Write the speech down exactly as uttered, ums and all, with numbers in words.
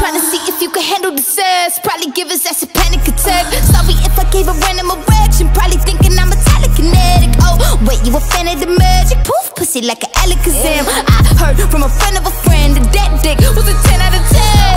Trying to see if you can handle the sex. Probably give his ass a panic attack. Sorry if I gave a random erection. Probably thinking I'm a telekinetic. Oh, wait, you a fan of the magic? Poof, pussy like an Alakazam. I heard from a friend of a friend that that dick was a ten out of ten.